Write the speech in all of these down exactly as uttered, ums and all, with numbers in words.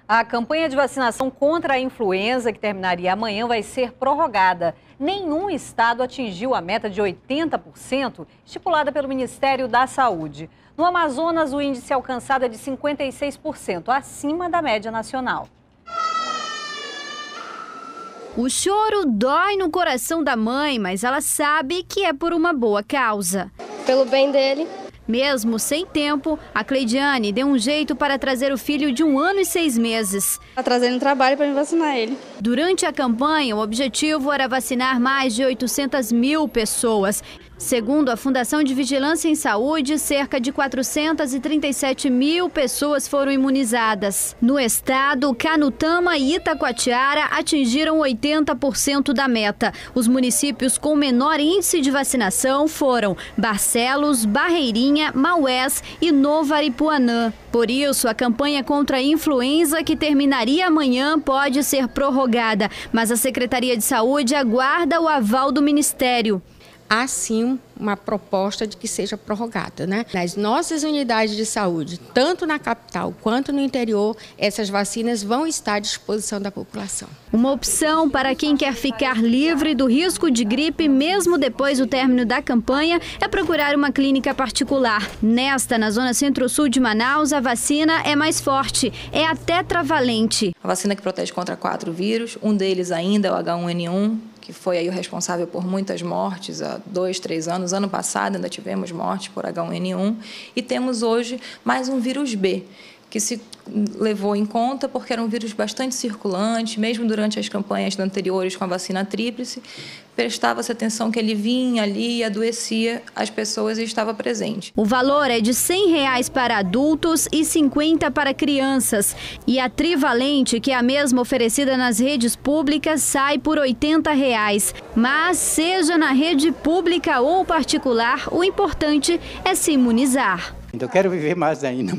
A campanha de vacinação contra a influenza, que terminaria amanhã, vai ser prorrogada. Nenhum estado atingiu a meta de oitenta por cento estipulada pelo Ministério da Saúde. No Amazonas, o índice alcançado é de cinquenta e seis por cento, acima da média nacional. O choro dói no coração da mãe, mas ela sabe que é por uma boa causa. Pelo bem dele. Mesmo sem tempo, a Cleidiane deu um jeito para trazer o filho de um ano e seis meses. Está trazendo trabalho para me vacinar ele. Durante a campanha, o objetivo era vacinar mais de oitocentas mil pessoas. Segundo a Fundação de Vigilância em Saúde, cerca de quatrocentas e trinta e sete mil pessoas foram imunizadas. No estado, Canutama e Itacoatiara atingiram oitenta por cento da meta. Os municípios com menor índice de vacinação foram Barcelos, Barreirinha, Maués e Novo Aripuanã. Por isso, a campanha contra a influenza, que terminaria amanhã, pode ser prorrogada. Mas a Secretaria de Saúde aguarda o aval do Ministério. Há sim uma proposta de que seja prorrogada, né? Nas nossas unidades de saúde, tanto na capital quanto no interior, essas vacinas vão estar à disposição da população. Uma opção para quem quer ficar livre do risco de gripe mesmo depois do término da campanha é procurar uma clínica particular. Nesta, na zona centro-sul de Manaus, a vacina é mais forte, é a tetravalente. A vacina que protege contra quatro vírus, um deles ainda é o H um N um, que foi aí o responsável por muitas mortes há dois, três anos. Ano passado ainda tivemos mortes por H um N um. E temos hoje mais um vírus B, que se levou em conta porque era um vírus bastante circulante, mesmo durante as campanhas anteriores com a vacina tríplice, prestava-se atenção que ele vinha ali, adoecia as pessoas e estava presente. O valor é de cem reais para adultos e cinquenta para crianças. E a trivalente, que é a mesma oferecida nas redes públicas, sai por oitenta reais. Mas, seja na rede pública ou particular, o importante é se imunizar. Eu quero viver mais ainda.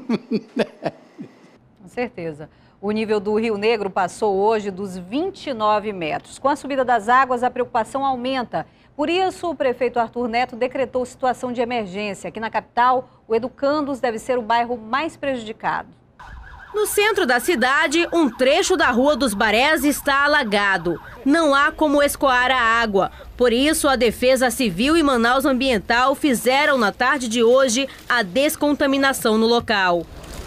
Com certeza. O nível do Rio Negro passou hoje dos vinte e nove metros. Com a subida das águas, a preocupação aumenta. Por isso, o prefeito Arthur Neto decretou situação de emergência. Aqui na capital, o Educandos deve ser o bairro mais prejudicado. No centro da cidade, um trecho da Rua dos Barés está alagado. Não há como escoar a água. Por isso, a Defesa Civil e Manaus Ambiental fizeram na tarde de hoje a descontaminação no local.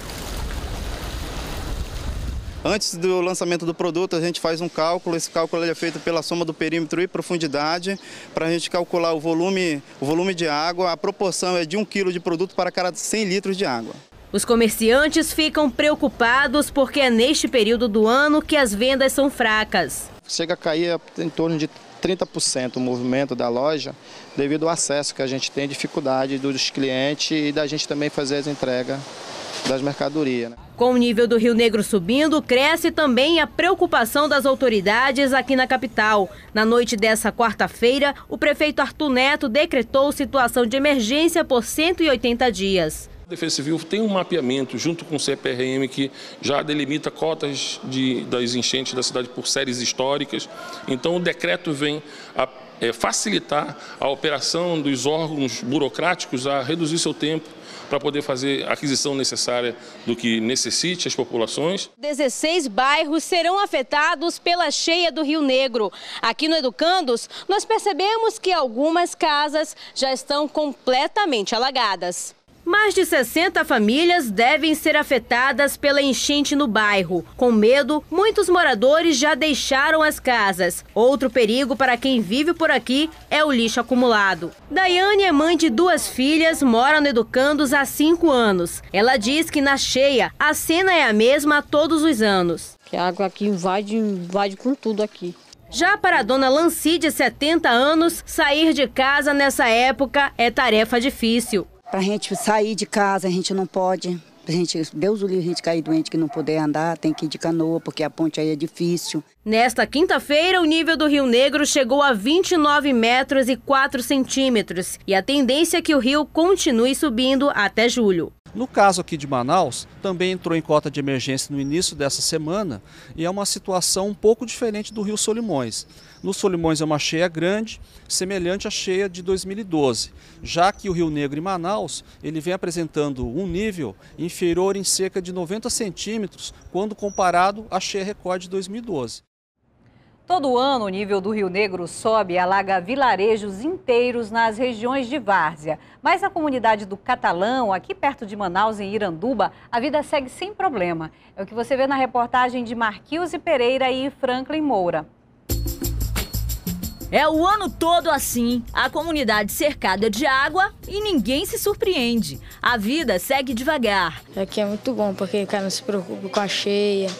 Antes do lançamento do produto, a gente faz um cálculo. Esse cálculo é feito pela soma do perímetro e profundidade, para a gente calcular o volume, o volume de água. A proporção é de um quilo de produto para cada cem litros de água. Os comerciantes ficam preocupados porque é neste período do ano que as vendas são fracas. Chega a cair em torno de trinta por cento o movimento da loja, devido ao acesso que a gente tem, dificuldade dos clientes e da gente também fazer as entregas das mercadorias. Com o nível do Rio Negro subindo, cresce também a preocupação das autoridades aqui na capital. Na noite dessa quarta-feira, o prefeito Arthur Neto decretou situação de emergência por cento e oitenta dias. A Defesa Civil tem um mapeamento junto com o C P R M que já delimita cotas de, das enchentes da cidade por séries históricas. Então o decreto vem a é, facilitar a operação dos órgãos burocráticos a reduzir seu tempo para poder fazer a aquisição necessária do que necessite as populações. dezesseis bairros serão afetados pela cheia do Rio Negro. Aqui no Educandos, nós percebemos que algumas casas já estão completamente alagadas. Mais de sessenta famílias devem ser afetadas pela enchente no bairro. Com medo, muitos moradores já deixaram as casas. Outro perigo para quem vive por aqui é o lixo acumulado. Daiane é mãe de duas filhas, mora no Educandos há cinco anos. Ela diz que na cheia a cena é a mesma todos os anos. Que a água aqui invade, invade com tudo aqui. Já para a dona Lancy, de setenta anos, sair de casa nessa época é tarefa difícil. Para a gente sair de casa, a gente não pode. A gente, Deus o livre, a gente cair doente que não puder andar, tem que ir de canoa, porque a ponte aí é difícil. Nesta quinta-feira, o nível do Rio Negro chegou a vinte e nove metros e quatro centímetros. E a tendência é que o rio continue subindo até julho. No caso aqui de Manaus, também entrou em cota de emergência no início dessa semana e é uma situação um pouco diferente do Rio Solimões. No Solimões é uma cheia grande, semelhante à cheia de dois mil e doze, já que o Rio Negro em Manaus ele vem apresentando um nível inferior em cerca de noventa centímetros quando comparado à cheia recorde de dois mil e doze. Todo ano, o nível do Rio Negro sobe e alaga vilarejos inteiros nas regiões de várzea. Mas na comunidade do Catalão, aqui perto de Manaus, em Iranduba, a vida segue sem problema. É o que você vê na reportagem de Marquilze Pereira e Franklin Moura. É o ano todo assim, a comunidade cercada de água e ninguém se surpreende. A vida segue devagar. Aqui é muito bom, porque o cara não se preocupa com a cheia,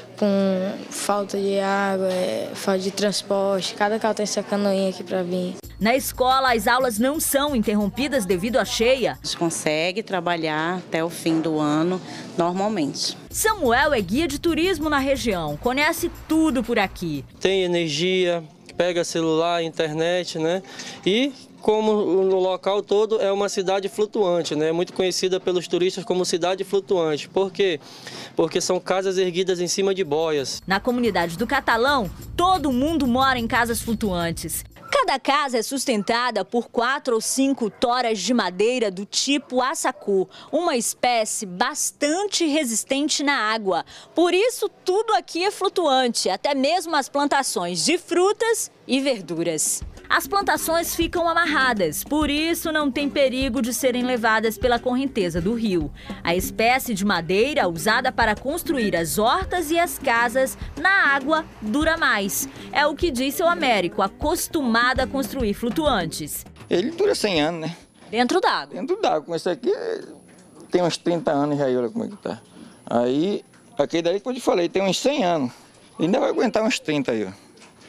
com falta de água, é, falta de transporte. Cada carro tem essa canoinha aqui para vir. Na escola, as aulas não são interrompidas devido à cheia. A gente consegue trabalhar até o fim do ano normalmente. Samuel é guia de turismo na região, conhece tudo por aqui. Tem energia, pega celular, internet, né? E como no local todo é uma cidade flutuante, né? Muito conhecida pelos turistas como cidade flutuante. Por quê? Porque são casas erguidas em cima de boias. Na comunidade do Catalão, todo mundo mora em casas flutuantes. Cada casa é sustentada por quatro ou cinco toras de madeira do tipo assacu, uma espécie bastante resistente na água. Por isso, tudo aqui é flutuante, até mesmo as plantações de frutas e verduras. As plantações ficam amarradas, por isso não tem perigo de serem levadas pela correnteza do rio. A espécie de madeira usada para construir as hortas e as casas na água dura mais. É o que diz seu Américo, acostumado a construir flutuantes. Ele dura cem anos, né? Dentro d'água? Dentro d'água. Com esse aqui tem uns trinta anos já, olha como é que tá. Aí, aquele daí que eu te falei, tem uns cem anos. Ainda vai aguentar uns trinta aí, ó.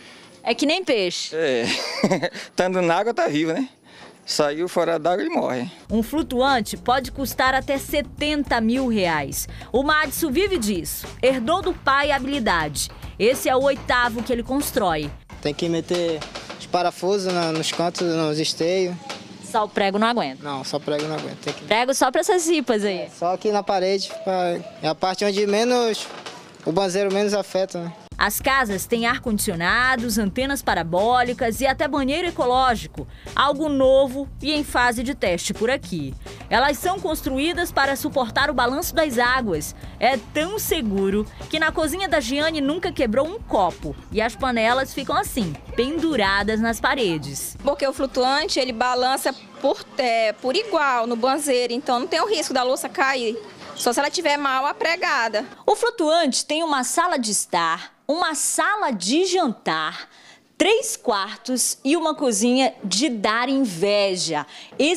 É que nem peixe. É, estando na água tá vivo, né? Saiu fora d'água e morre. Um flutuante pode custar até setenta mil reais. O Madison vive disso, herdou do pai a habilidade. Esse é o oitavo que ele constrói. Tem que meter os parafusos nos cantos, nos esteios. Só o prego não aguenta? Não, só o prego não aguenta. Tem que... Prego só para essas ripas aí? É, só aqui na parede, pra... é a parte onde menos, o banzeiro menos afeta, né? As casas têm ar-condicionados, antenas parabólicas e até banheiro ecológico, algo novo e em fase de teste por aqui. Elas são construídas para suportar o balanço das águas. É tão seguro que na cozinha da Giane nunca quebrou um copo e as panelas ficam assim, penduradas nas paredes. Porque o flutuante ele balança por, é, por igual no banzeiro, então não tem o risco da louça cair. Só se ela estiver mal apregada. O flutuante tem uma sala de estar, uma sala de jantar, três quartos e uma cozinha de dar inveja,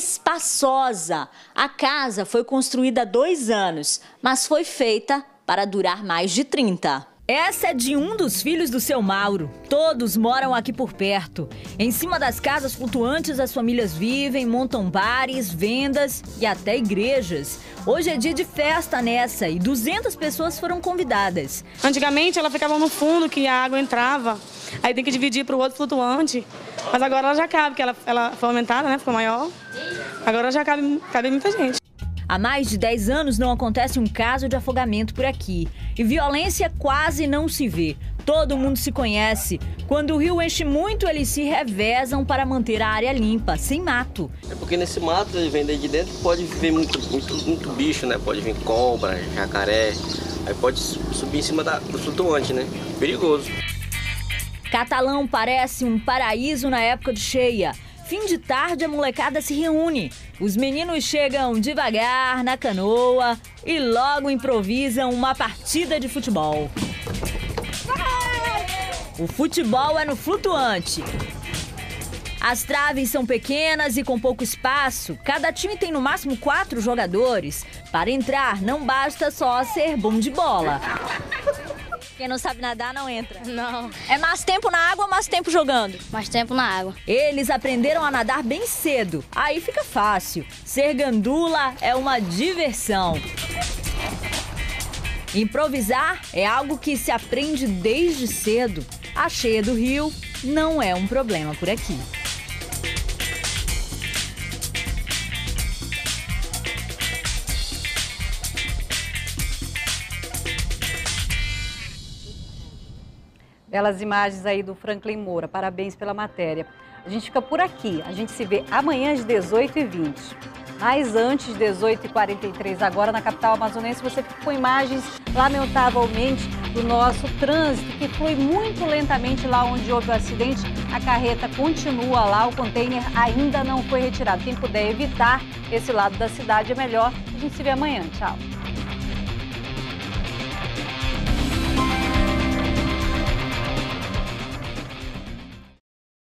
espaçosa. A casa foi construída há dois anos, mas foi feita para durar mais de trinta. Essa é de um dos filhos do seu Mauro. Todos moram aqui por perto. Em cima das casas flutuantes, as famílias vivem, montam bares, vendas e até igrejas. Hoje é dia de festa nessa e duzentas pessoas foram convidadas. Antigamente ela ficava no fundo que a água entrava, aí tem que dividir para o outro flutuante. Mas agora ela já cabe, porque ela, ela foi aumentada, né? Ficou maior. Agora já cabe, cabe muita gente. Há mais de dez anos não acontece um caso de afogamento por aqui. E violência quase não se vê. Todo mundo se conhece. Quando o rio enche muito, eles se revezam para manter a área limpa, sem mato. É porque nesse mato, ele vem daí de dentro, pode vir muito, muito, muito bicho, né? Pode vir cobra, jacaré. Aí pode subir em cima da, do flutuante, né? Perigoso. Catalão parece um paraíso na época de cheia. Fim de tarde, a molecada se reúne. Os meninos chegam devagar na canoa e logo improvisam uma partida de futebol. O futebol é no flutuante. As traves são pequenas e com pouco espaço. Cada time tem no máximo quatro jogadores. Para entrar, não basta só ser bom de bola. Quem não sabe nadar não entra. Não. É mais tempo na água ou mais tempo jogando? Mais tempo na água. Eles aprenderam a nadar bem cedo. Aí fica fácil. Ser gandula é uma diversão. Improvisar é algo que se aprende desde cedo. A cheia do rio não é um problema por aqui. Belas imagens aí do Franklin Moura, parabéns pela matéria. A gente fica por aqui, a gente se vê amanhã às dezoito e vinte. Mas antes, dezoito e quarenta e três, agora na capital amazonense, você fica com imagens, lamentavelmente, do nosso trânsito, que flui muito lentamente lá onde houve o acidente. A carreta continua lá, o container ainda não foi retirado. Quem puder evitar esse lado da cidade é melhor. A gente se vê amanhã. Tchau.